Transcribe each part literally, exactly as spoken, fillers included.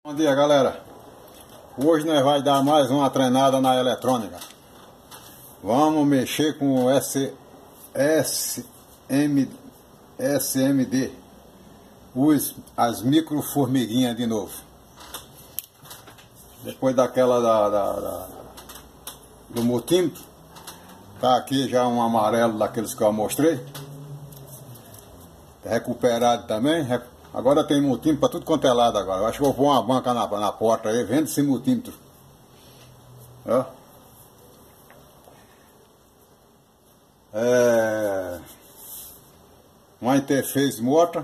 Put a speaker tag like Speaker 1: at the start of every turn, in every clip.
Speaker 1: Bom dia, galera. Hoje nós vamos dar mais uma treinada na eletrônica. Vamos mexer com o S M D, os, as micro formiguinhas de novo. Depois daquela da, da, da, do multímetro, tá aqui já um amarelo daqueles que eu mostrei. Recuperado também. Agora tem multímetro para tudo quanto é lado agora. Eu acho que eu vou pôr uma banca na, na porta aí, vendo esse multímetro. Ó. É... Uma interface morta.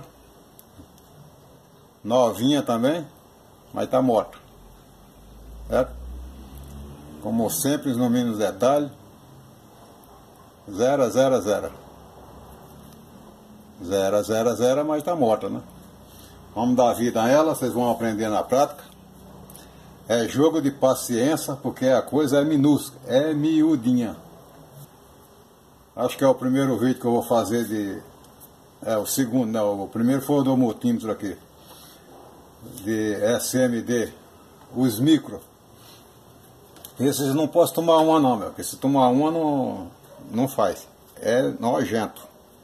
Speaker 1: Novinha também, mas tá morta. Certo? Como sempre, no mínimo detalhe. Zero, zero, zero. Zero, zero, zero, mas tá morta, né? Vamos dar vida a ela, vocês vão aprender na prática. É jogo de paciência, porque a coisa é minúscula, é miudinha. Acho que é o primeiro vídeo que eu vou fazer de... É o segundo, não, o primeiro foi o do multímetro aqui. De S M D, os micro. Esses não posso tomar uma não, meu, porque se tomar uma não, não faz. É nojento.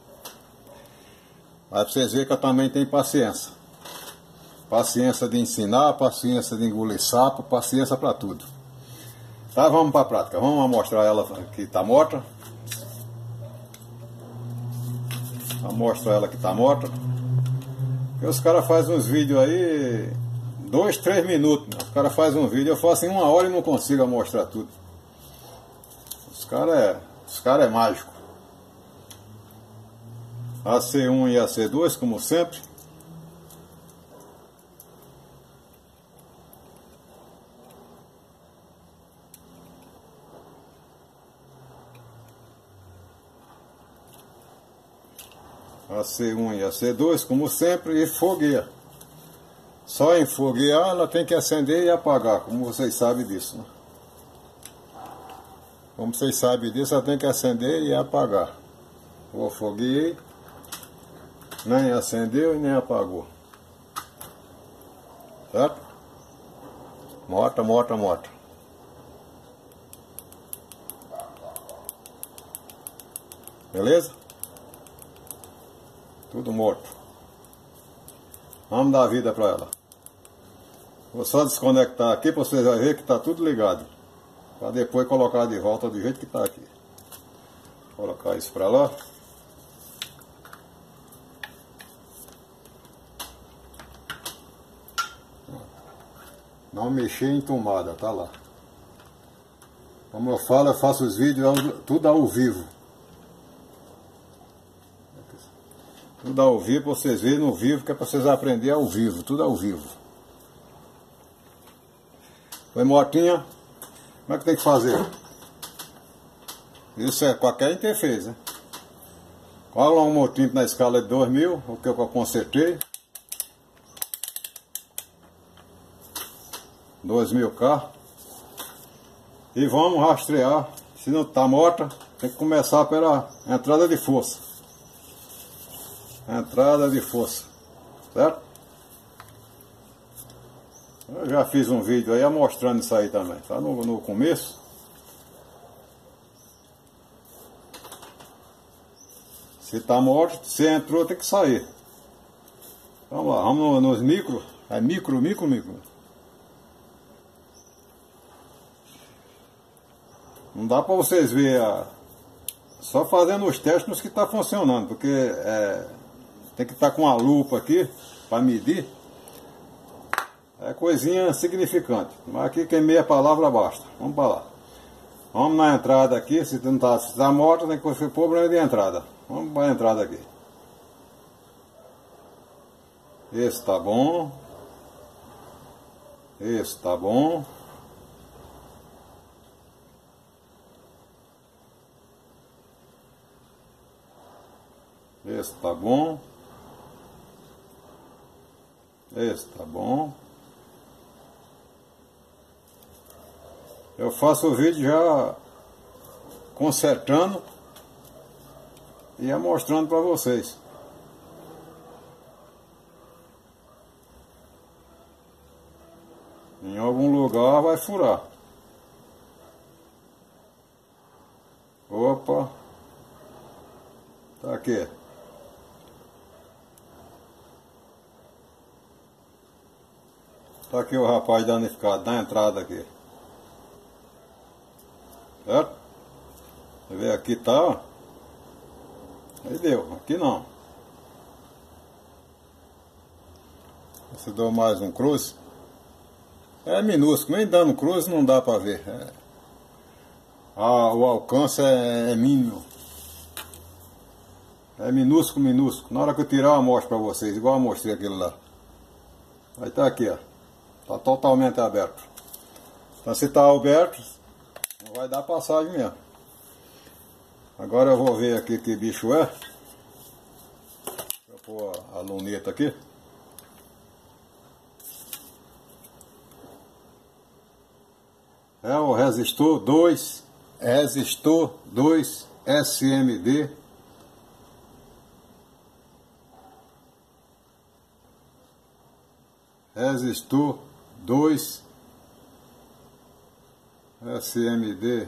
Speaker 1: Mas pra vocês verem que eu também tenho paciência. Paciência de ensinar, paciência de engolir sapo, paciência para tudo. Tá, vamos para a prática. Vamos mostrar ela que está morta. Vamos mostrar ela que está morta. Porque os caras fazem uns vídeos aí, dois, três minutos. Né? Os caras fazem um vídeo, eu faço em uma hora e não consigo mostrar tudo. Os caras é, os cara é mágico. A C um e a C dois, como sempre. A C um e a C dois, como sempre, e fogueia. Só em foguear ela tem que acender e apagar, como vocês sabem disso. Né? Como vocês sabem disso, ela tem que acender e apagar. Eu fogueei, nem acendeu e nem apagou. Certo? Morta, morta, morta. Beleza? Tudo morto. Vamos dar vida para ela. Vou só desconectar aqui para vocês verem que está tudo ligado. Para depois colocar de volta do jeito que está aqui. Vou colocar isso para lá. Não mexer em tomada, tá lá. Como eu falo, eu faço os vídeos tudo ao vivo. Tudo ao vivo, para vocês verem no vivo, que é para vocês aprenderem ao vivo, tudo ao vivo. Foi mortinha? Como é que tem que fazer? Isso é qualquer interface, né? Cola um multímetro na escala de dois mil, o que eu consertei. dois mil K. E vamos rastrear. Se não está morta, tem que começar pela entrada de força. Entrada de força, certo? Eu já fiz um vídeo aí mostrando isso aí também, tá no, no começo. Se tá morto, se entrou, tem que sair. Vamos lá, vamos nos micro, é micro, micro, micro. Não dá para vocês verem, a... só fazendo os testes nos que está funcionando, porque é... tem que estar com a lupa aqui para medir. É coisinha significante. Mas aqui que é meia palavra basta. Vamos para lá. Vamos na entrada aqui. Se não está se tá morto, tem que ser problema de entrada. Vamos para a entrada aqui. Esse tá bom. Esse tá bom. Esse tá bom. Esse tá bom. Eu faço o vídeo já consertando e ia mostrando para vocês. Em algum lugar vai furar. Opa. Tá aqui. Tá aqui o rapaz danificado na entrada aqui. Certo? Você vê aqui tá, ó. Aí deu, aqui não. Se dou mais um cruze. É minúsculo, nem dando cruze não dá pra ver. É. Ah, o alcance é, é mínimo. É minúsculo, minúsculo. Na hora que eu tirar eu mostro pra vocês, igual eu mostrei aquele lá. Aí tá aqui, ó. Tá totalmente aberto. Então se tá aberto, não vai dar passagem mesmo. Agora eu vou ver aqui que bicho é. Deixa eu pôr a luneta aqui. É o resistor dois, resistor dois S M D. Resistor dois S M D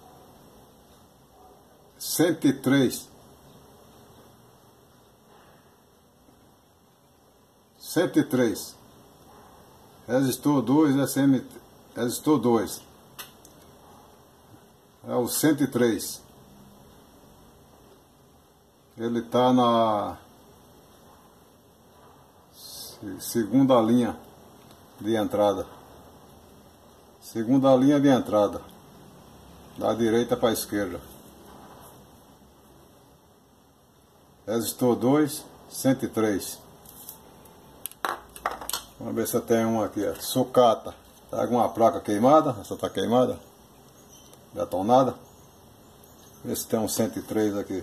Speaker 1: cento e três. cento e três. Resistor dois S M D. Resistor dois. É o cento e três. Ele está na segunda linha de entrada. Segunda linha de entrada. Da direita para a esquerda. Resistor dois, cento e três. Vamos ver se eu tenho um aqui. Ó. Sucata. Tá alguma placa queimada? Essa está queimada. Detonada. Vê se tem um cento e três aqui.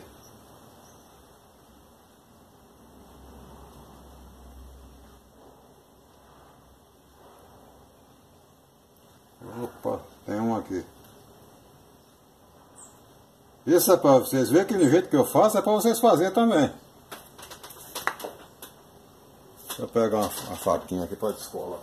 Speaker 1: Opa, tem um aqui. Isso é para vocês verem que do jeito que eu faço é para vocês fazerem também. Deixa eu pegar uma, uma faquinha aqui para descolar.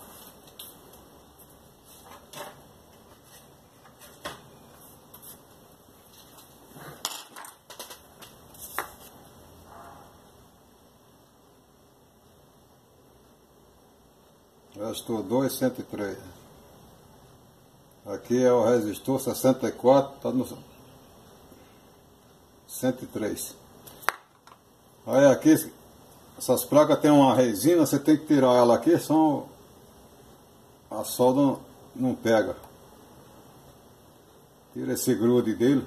Speaker 1: Resistor dois, cento e três. Aqui é o resistor sessenta e quatro, está no cento e três. Aí aqui, essas placas tem uma resina, você tem que tirar ela aqui, senão a solda não, não pega. Tira esse grude dele.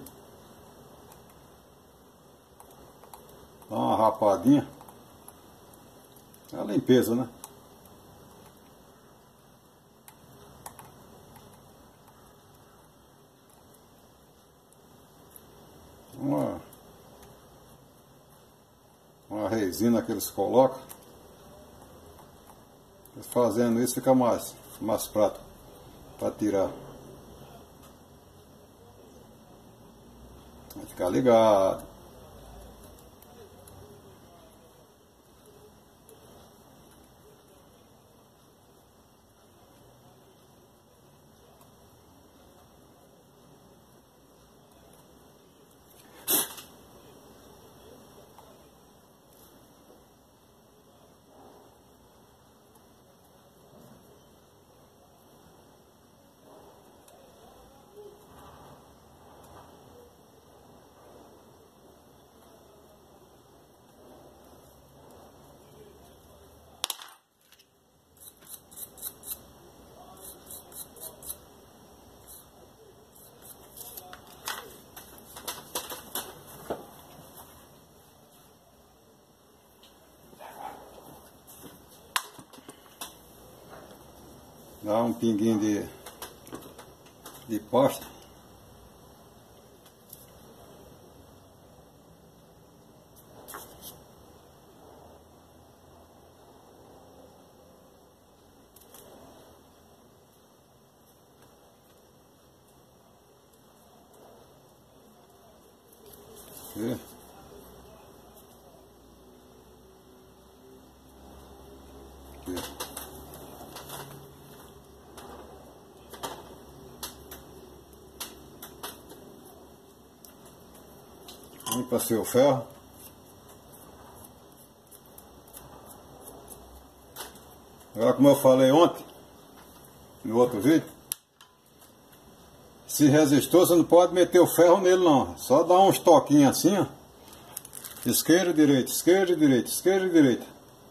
Speaker 1: Dá uma rapadinha. É a limpeza, né? Uma, uma resina que eles colocam. Fazendo isso fica mais, mais prático para tirar. Vai ficar ligado. Dá um pinguinho de, de pasta. Vê? Aqui. Limpa seu ferro. Agora, como eu falei ontem, no outro vídeo, se resistor, você não pode meter o ferro nele não. Só dá uns toquinhos assim, ó. Esquerda, direita, esquerda, direita, esquerda, direita.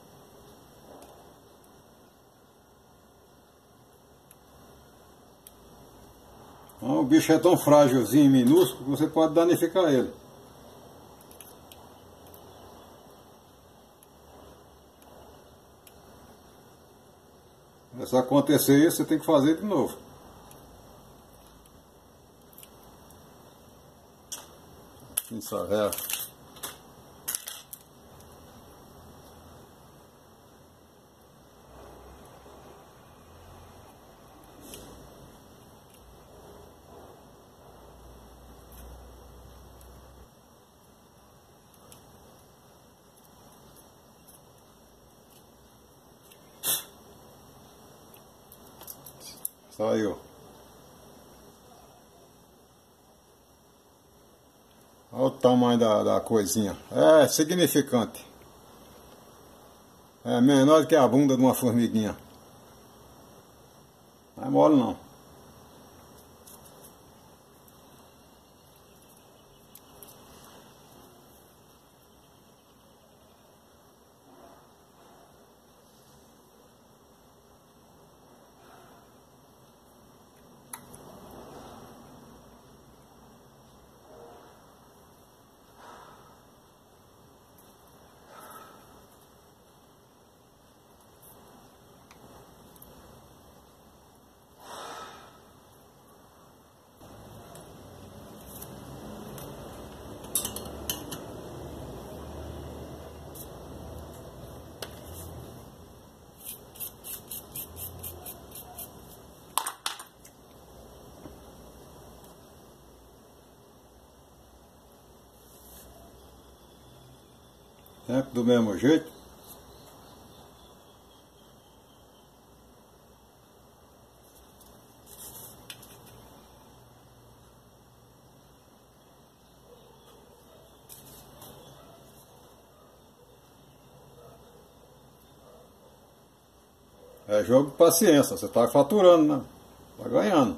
Speaker 1: Então, o bicho é tão frágilzinho e minúsculo que você pode danificar ele. Se acontecer isso, você tem que fazer de novo. Isso é. Saiu. Olha o tamanho da, da coisinha. É significante. É menor do que a bunda de uma formiguinha. Não é mole não. Sempre do mesmo jeito. É jogo de paciência, você está faturando, né? Está ganhando.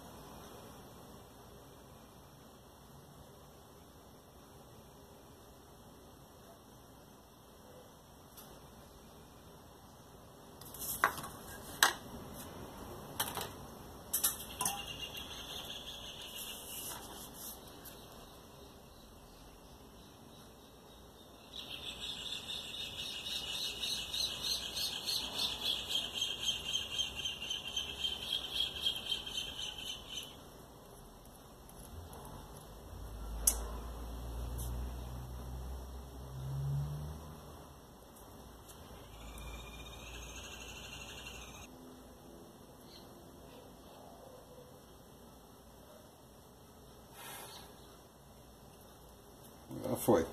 Speaker 1: Já foi.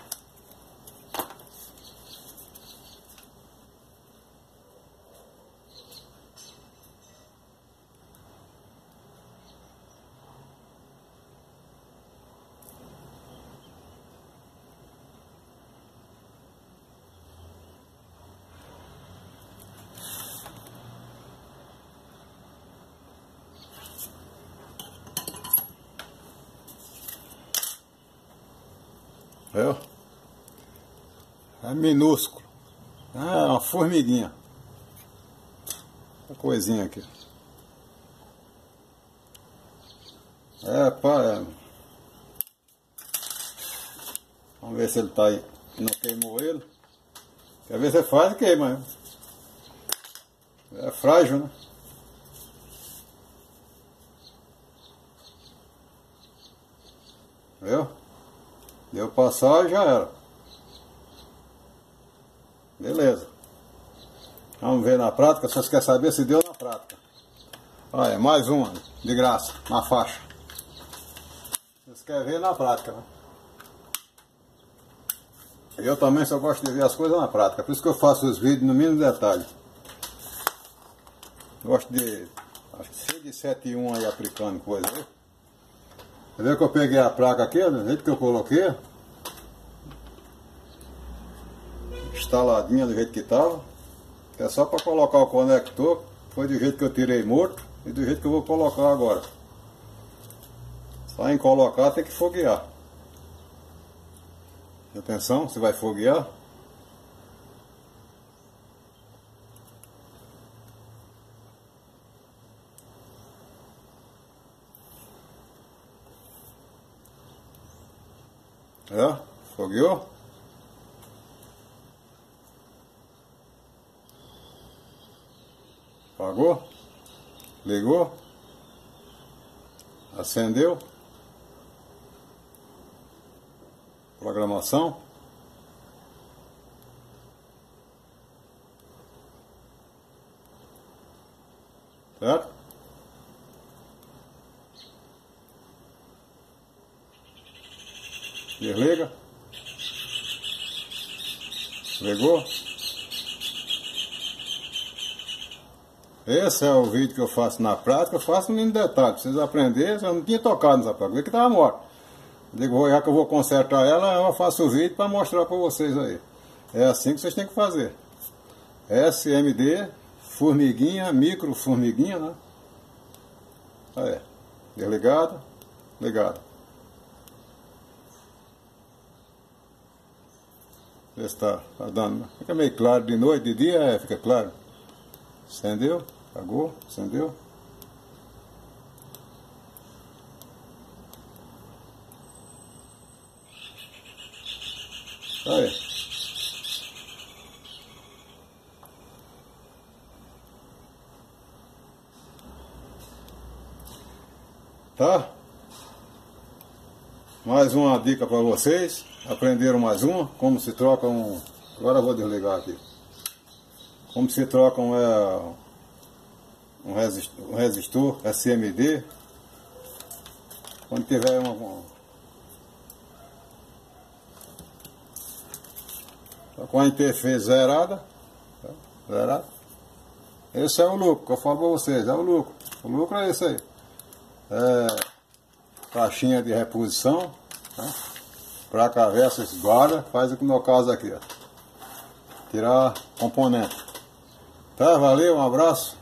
Speaker 1: É, é minúsculo. É uma formiguinha. Uma coisinha aqui. É, pá, é. Vamos ver se ele tá aí. Não queimou ele. Quer ver se faz e queima. É frágil, né? Viu? Deu passar e já era. Beleza. Vamos ver na prática. Vocês querem saber se deu na prática. Olha, mais uma de graça, na faixa. Vocês querem ver na prática, né? Eu também só gosto de ver as coisas na prática. Por isso que eu faço os vídeos no mínimo detalhe. Gosto de... Acho que seis de sete e um aí aplicando coisa. Viu? Você vê que eu peguei a placa aqui, do jeito que eu coloquei. instaladinha do jeito que estava. É só para colocar o conector. Foi do jeito que eu tirei morto e do jeito que eu vou colocar agora. Só em colocar tem que foguear. Atenção, você vai foguear. É, fogueou. Apagou. Ligou. Acendeu. Programação. Certo? Desliga. Ligou. Esse é o vídeo que eu faço na prática. Eu faço em detalhe, pra vocês aprenderem. Eu não tinha tocado nessa placa, que estava morta. Digo, já que eu vou consertar ela, eu faço o vídeo para mostrar para vocês aí. É assim que vocês têm que fazer. S M D, formiguinha, micro formiguinha, né? Aí, desligado, ligado. Vê se tá, tá dando. Fica meio claro de noite, de dia, é, fica claro. Acendeu, apagou, acendeu. Aí. Tá? Mais uma dica para vocês. Aprenderam mais uma? Como se troca um... Agora eu vou desligar aqui. Como se troca um, é, um, resistor, um resistor S M D. Quando tiver uma... uma tá com a interface zerada. Tá? Zerada. Esse é o lucro que eu falo para vocês. É o lucro. O lucro é esse aí. É, caixinha de reposição, tá? Para cabeça esguarda, faz o que no meu caso aqui, ó. Tirar componente. Tá, valeu, um abraço.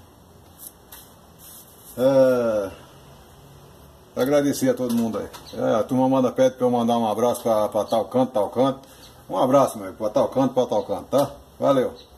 Speaker 1: É, agradecer a todo mundo aí. É, a turma manda, pede para eu mandar um abraço para tal canto, tal canto. Um abraço, meu, para tal canto, para tal canto, tá? Valeu.